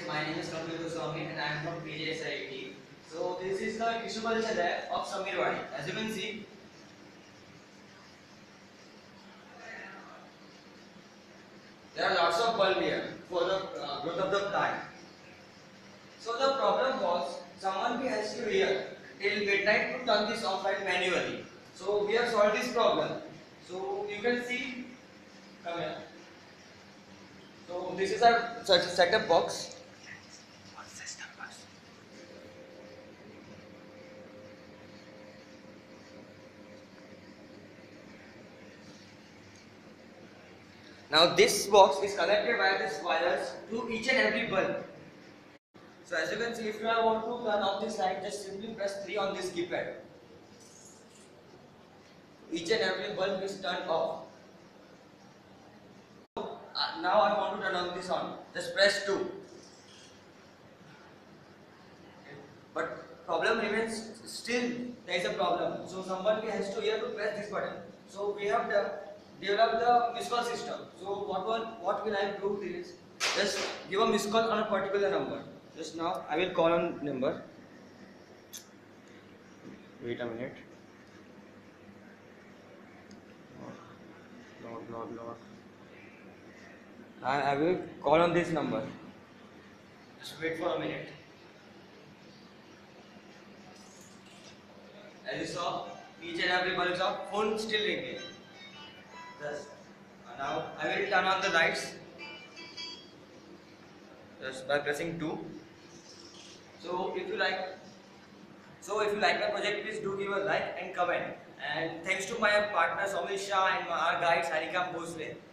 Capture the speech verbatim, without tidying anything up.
my name is Kapil Goswami and I am from P J S I T. So this is the tissue culture lab of Samirwadi. As you can see, there are lots of bulb here for the uh, growth of the plant. So the problem was someone has to here till midnight to turn this off light manually. So we have solved this problem. So you can see, come here. So this is our setup box. Now this box is connected via these wires to each and every bulb. So as you can see, if you want to turn off this light, just simply press three on this keypad. Each and every bulb is turned off. Uh, now I want to turn on this on. Just press two. But problem remains still. There is a problem. So someone has to here to press this button. So we have the develop the missed call system. So what will what will I do is just give a missed call on a particular number. Just now I will call on number. Wait a minute. Log log log. I, I will call on this number. Just wait for a minute. As you saw, each and every bulb of phone still ringing. Thus, now I will turn on the lights just by pressing two. So if you like, so if you like my project, please do give a like and comment. And thanks to my partner Somil Shah and our guide Harikam Bhosle.